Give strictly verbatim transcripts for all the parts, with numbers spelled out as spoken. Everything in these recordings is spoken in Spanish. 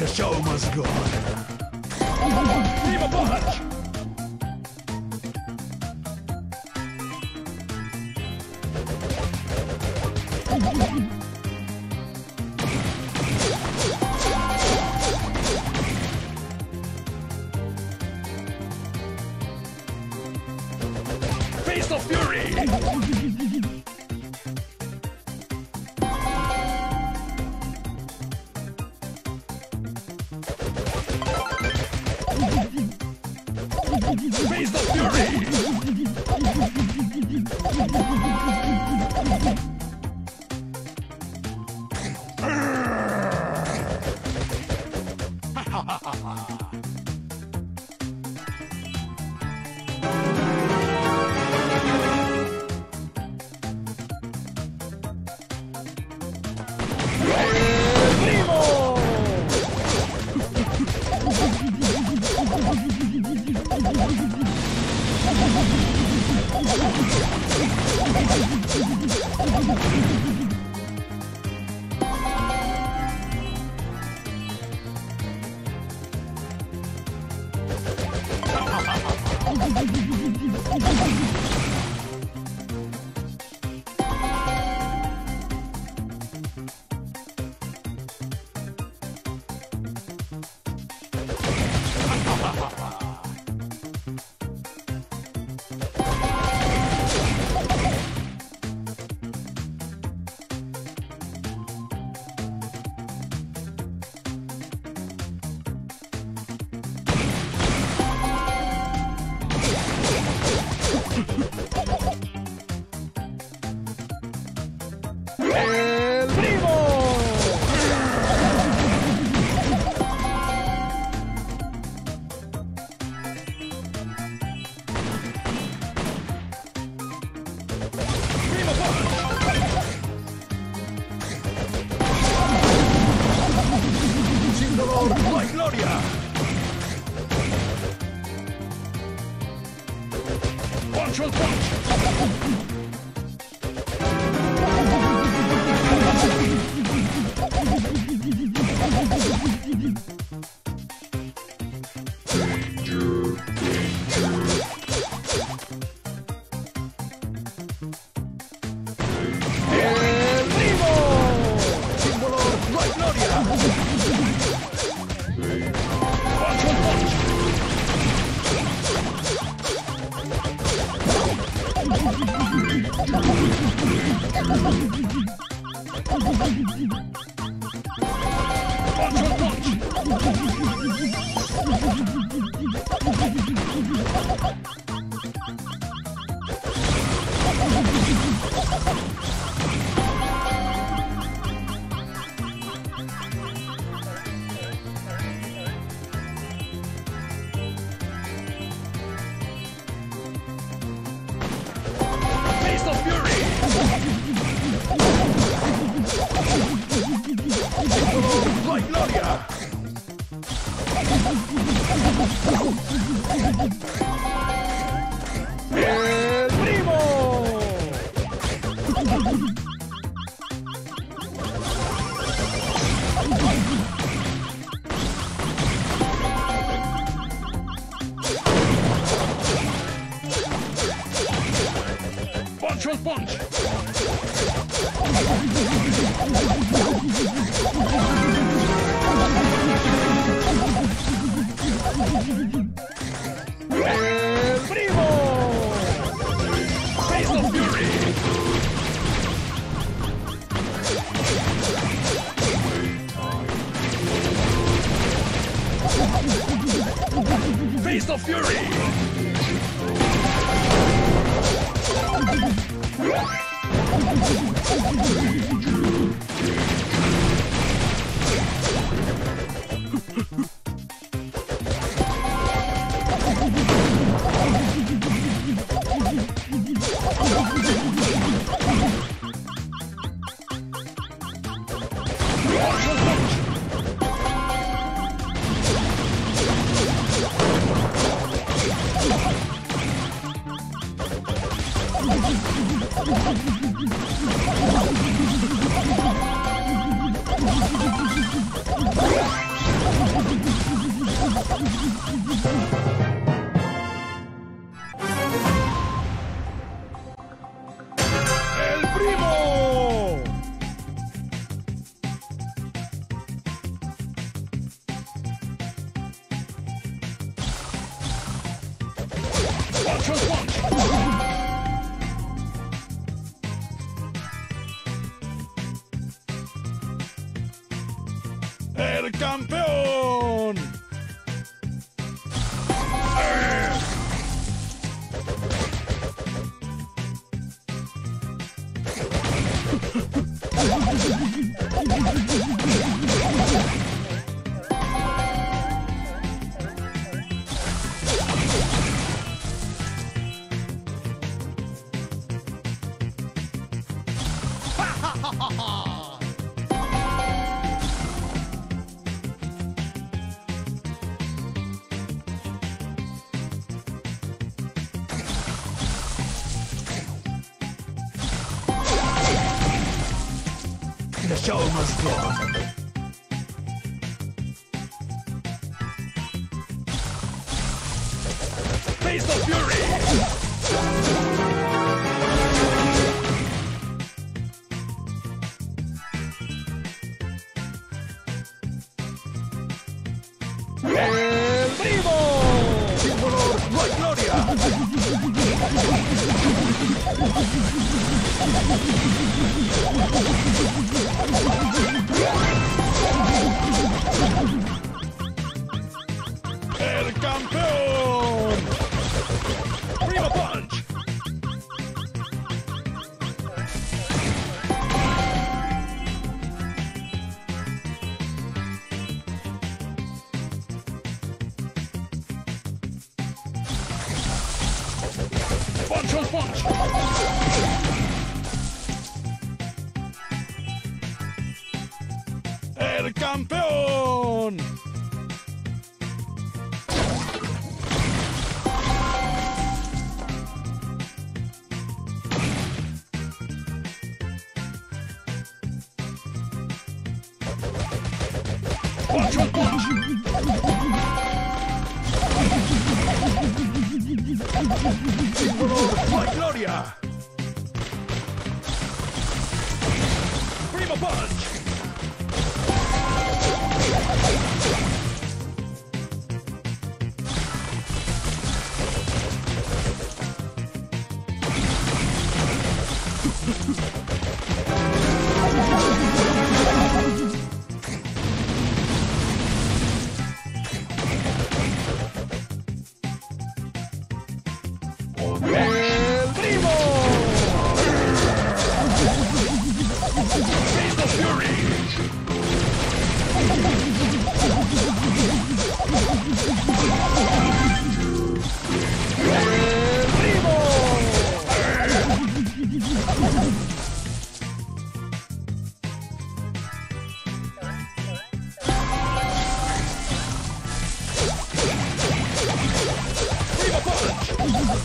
The show must go on. Leave a punch! Face of Fury! Face of Fury! ¡El primo! Sin dolor, no hay gloria. Punch will punch. Punch! ¡El primo! Face of Fury! Face of Fury! ¡El campeón! The show must go on. Face the fury! ¡El primo! ¡Símbolo de gloria! ¡El campeón! ¡Primo Punch! Punch on punch! ¡El campeón! Punch on punch! ¡Símbolo de gloria! ¡Primo Punch! ¡El primo! ¡Face the fury! ¡El primo! ¡Primo Punch!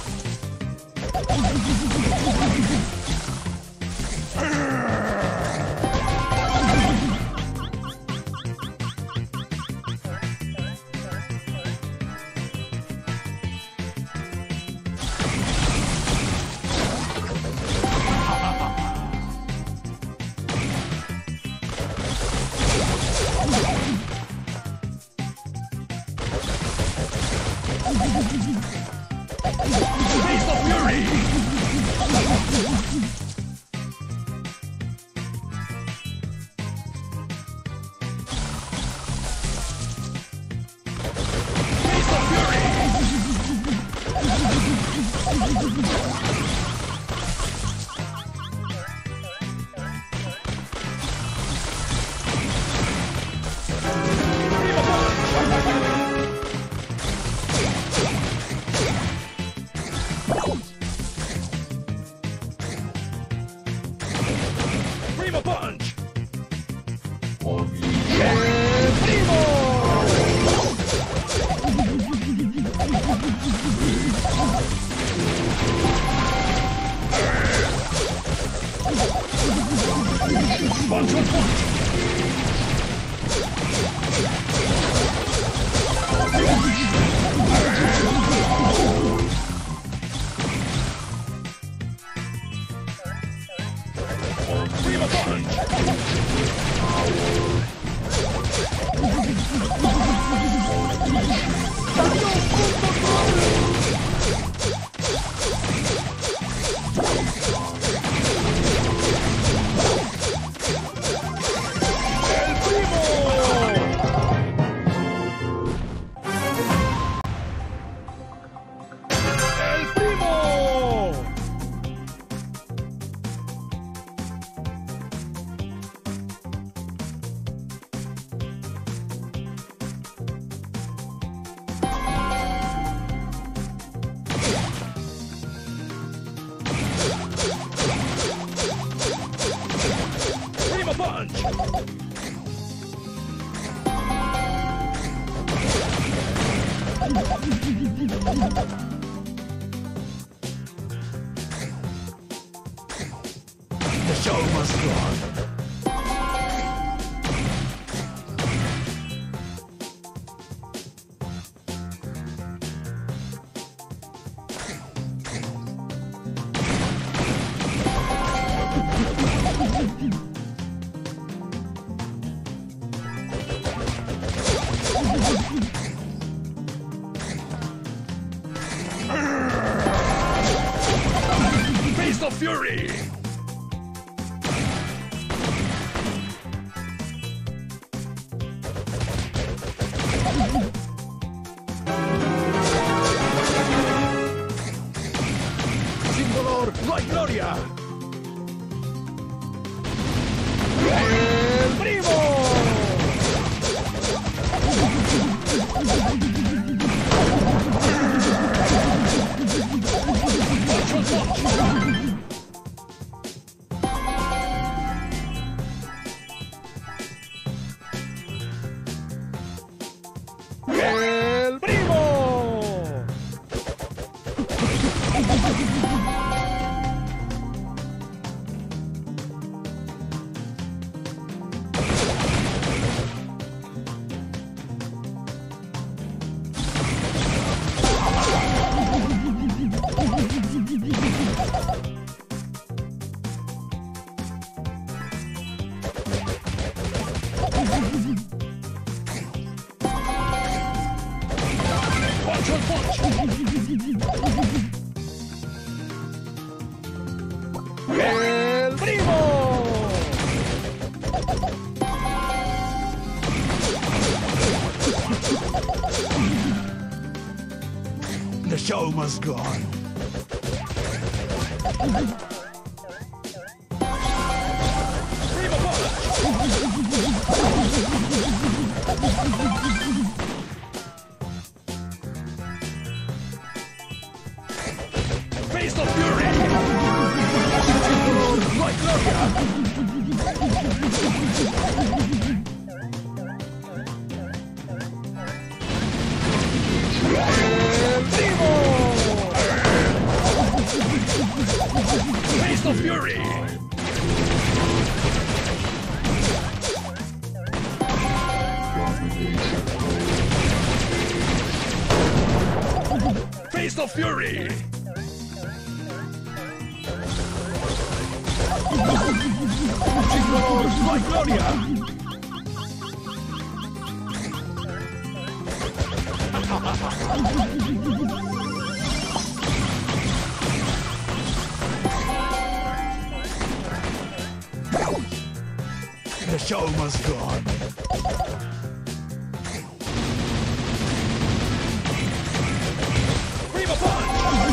Face the fury! Face the fury! Primo Punch! ¡El primo! Punch on punch! Primo Punch! must go on. Face of Fury! Sin dolor no hay gloria. ¡El primo! ¡El primo! Punch on punch! ¡El primo! The show must go on. Primo punch! Face of Fury! Like Gloria! El primo! Face of Fury! Face of Fury! Like Gloria! The show must go on. Primo punch!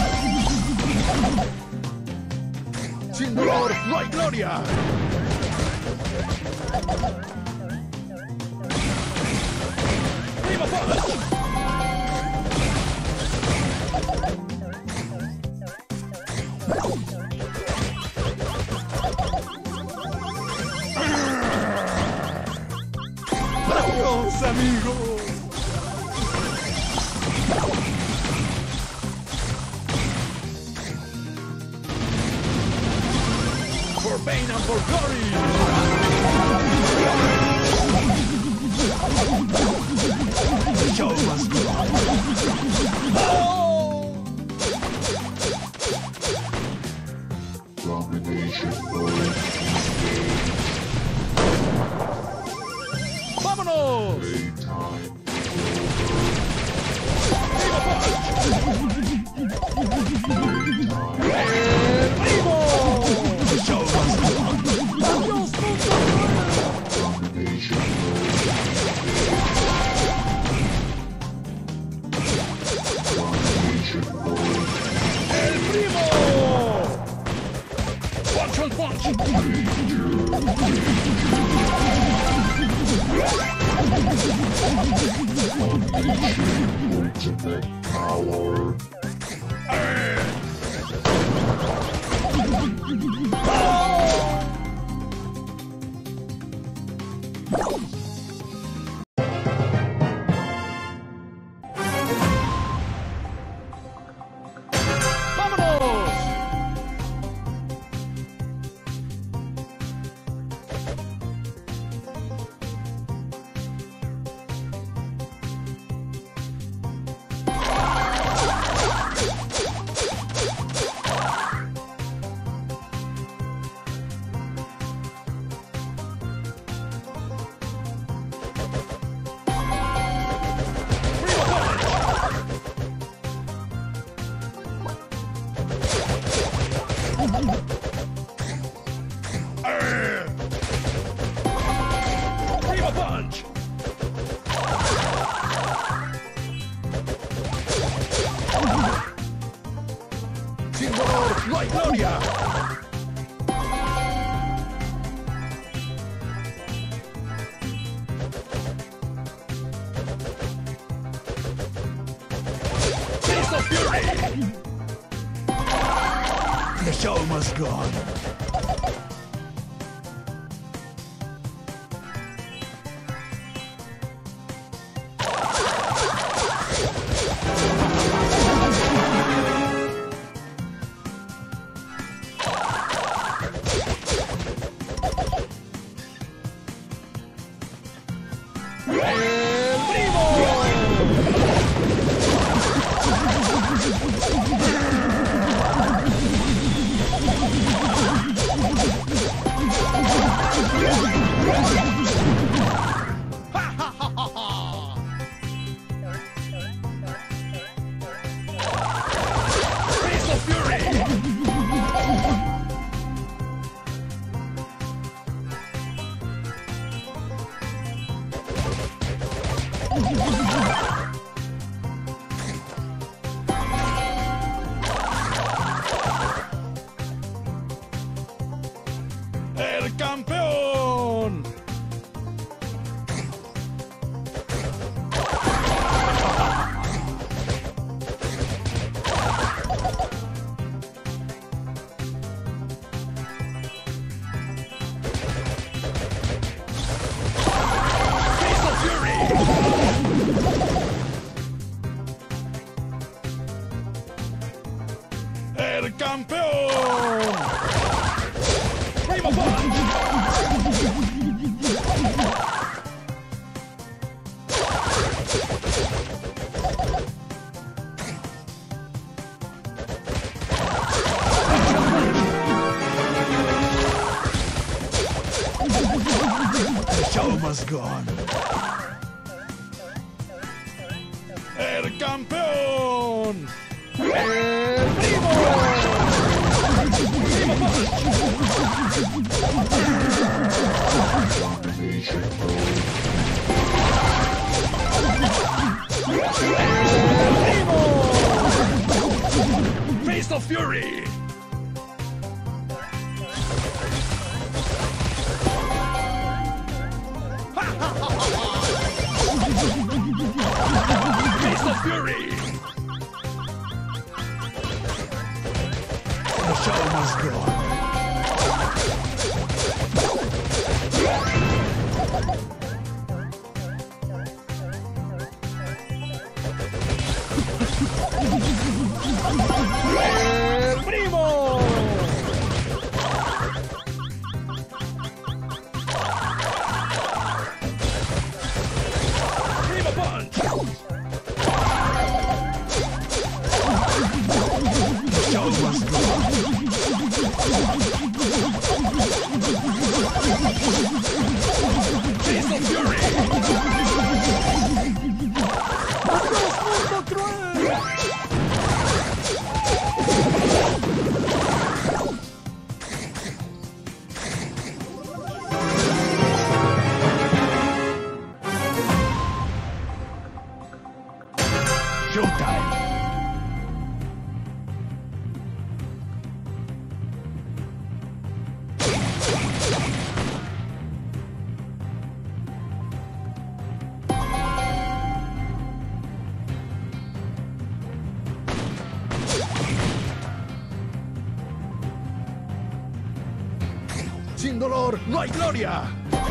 Sin dolor, no hay gloria. Primo punch! Adiós, amigo. For pain and for glory! The show must go on. Oh! Domination mode. ¡Vámonos! Playtime. ¡Primo punch! Playtime. ¡El primo! The show must go on. ¡Adiós, mundo! Domination mode. Domination mode. ¡El primo! Punch on punch! Ultimate power. ¡Vámonos! Prima punch! Sin dolor no hay gloria. Fist of Fury! The show must go on. ¡El campeón! Fist of Fury! ¡El campeón! Prima punch! The show must go on. El campeón. El primo. Prima punch. Domination mode. Primo. Fist of Fury. Fist of Fury. The show must go on. ¡El primo! Prima punch! The show must go on. Fist of Fury! ¡Adiós, mundo cruel! Showtime! Sin dolor no hay gloria.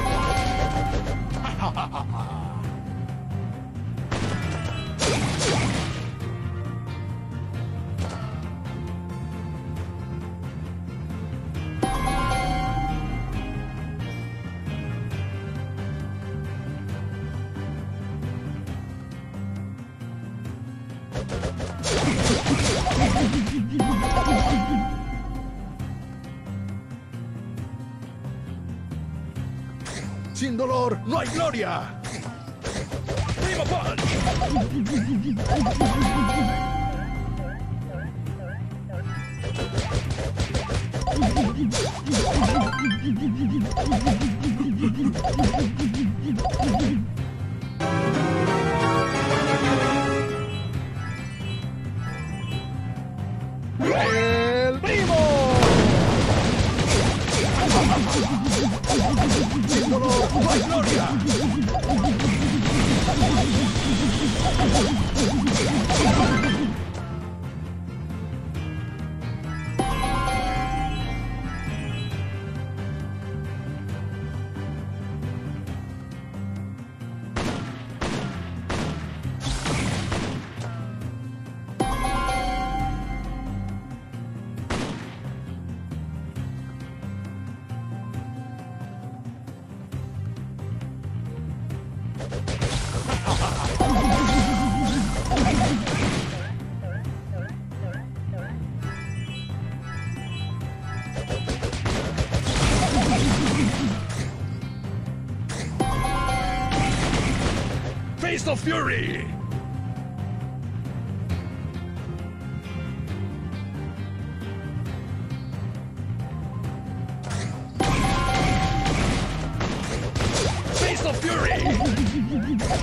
Sin dolor no hay gloria. Prima punch. ¡El primo! ¡Símbolo de gloria! Face of Fury! Face of Fury!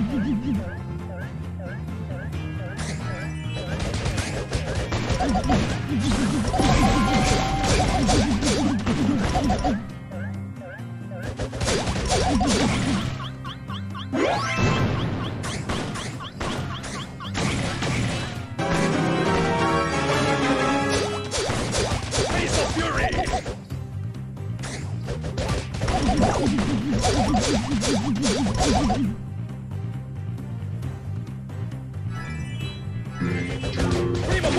Primo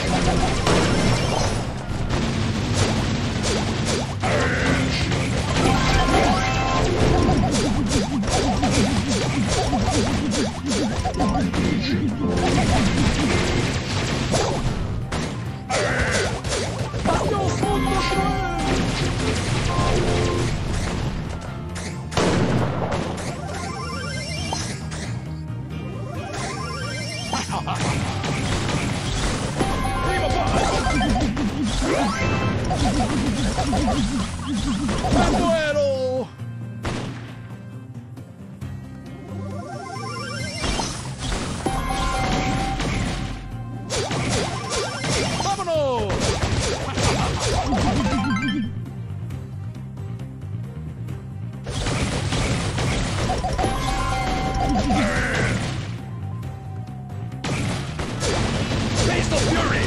¡Me muero! ¡Vámonos! Face of Fury!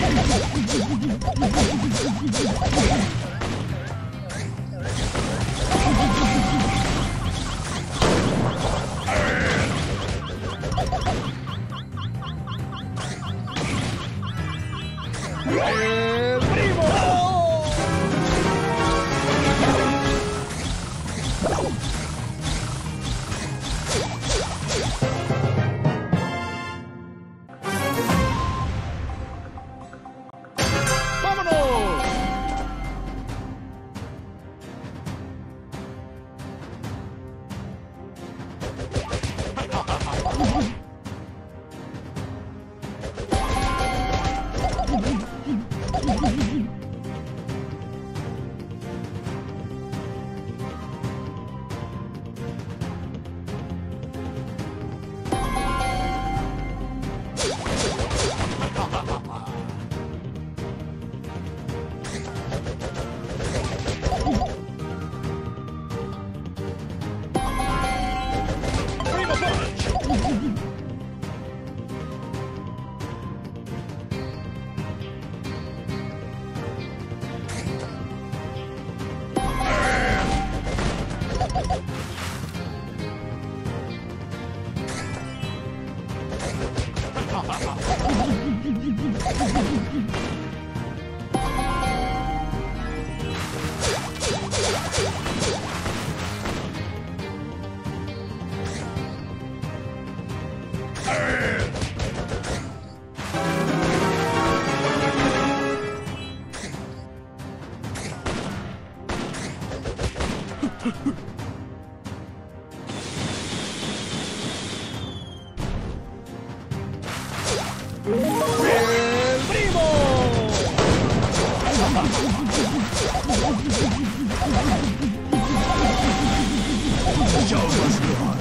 ¡El primo! ¡Vámonos! show must go on.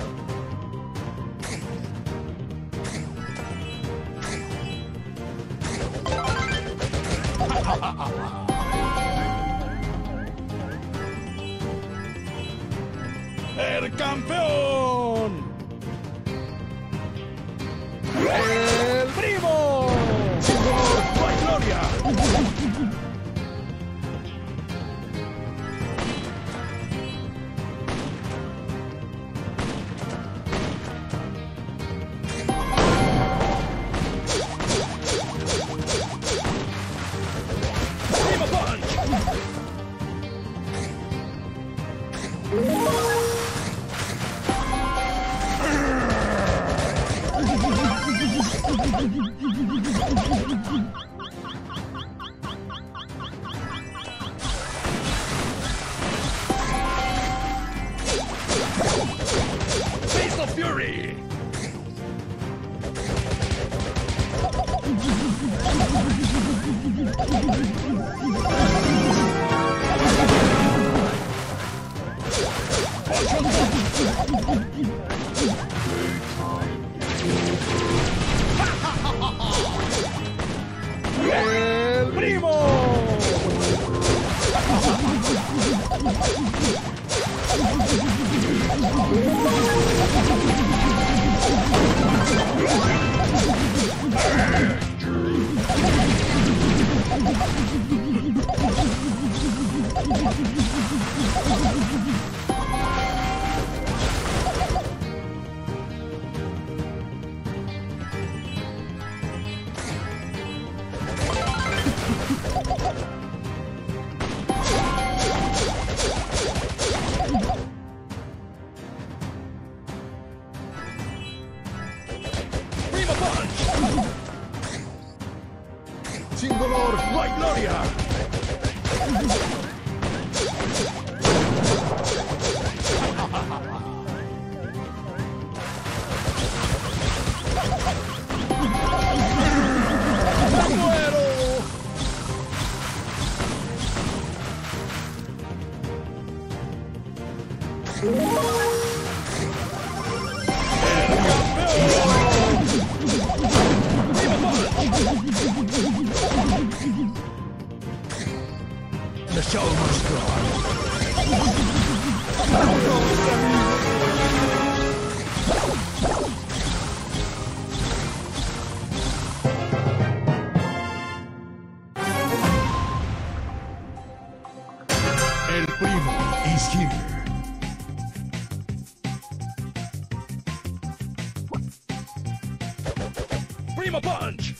¡El campeón! ¡El primo! ¡No hay gloria! ¡Primo punch! Face of Fury! ¡El primo! ¡Primo punch! ¡Sin dolor no hay gloria! ¡Me muero! The show must go on. El primo is here. Primo punch!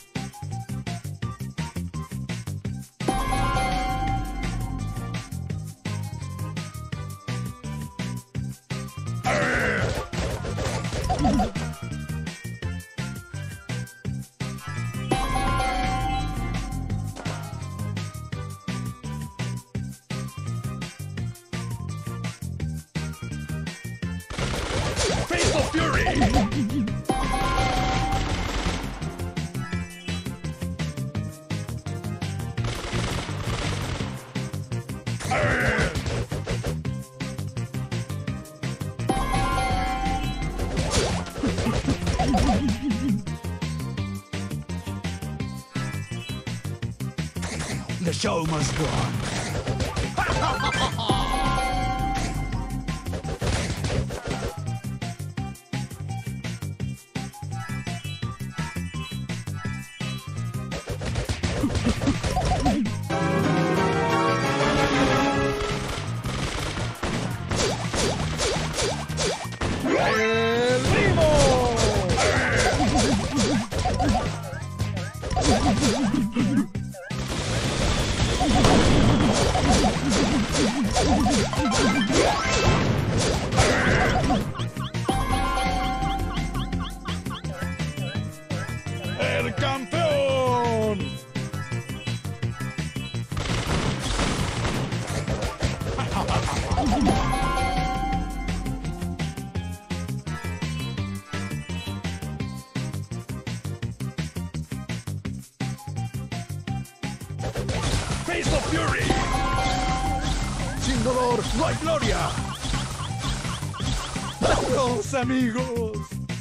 Face of Fury! The show must go on. ¡El primo! ¡El campeón! Face of Fury! Sin dolor no hay gloria. Adiós, amigos.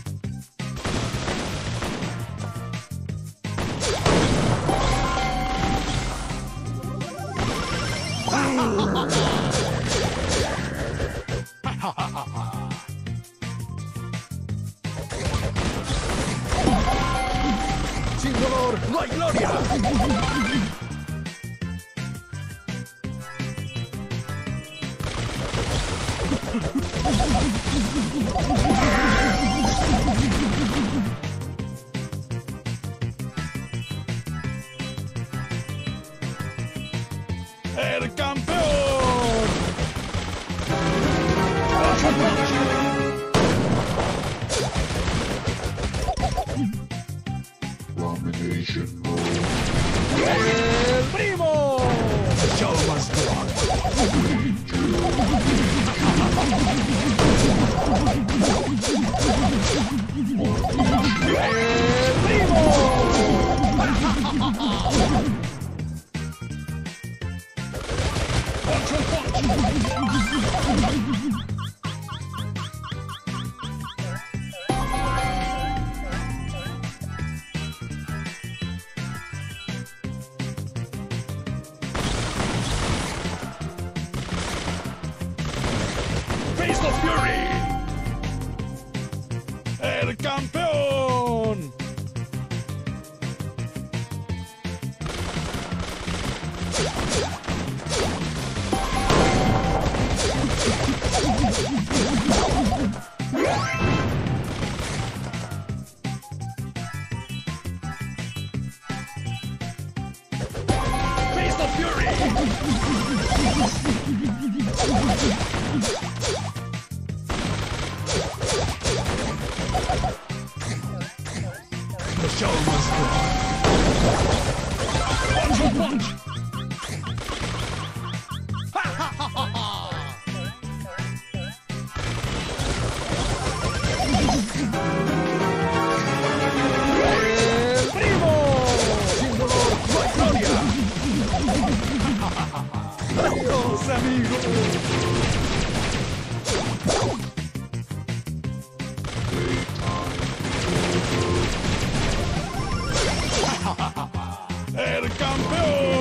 Sin dolor no hay gloria. ¡El campeón! Domination mode. ¡El primo! The show must go on. ¡El primo! Face of Fury. El campeón. Face of Fury. The show must go on. Punch and punch. Ha ha ha ha ha. El primo. Sin dolor no hay gloria. Adiós, amigos. ¡El campeón!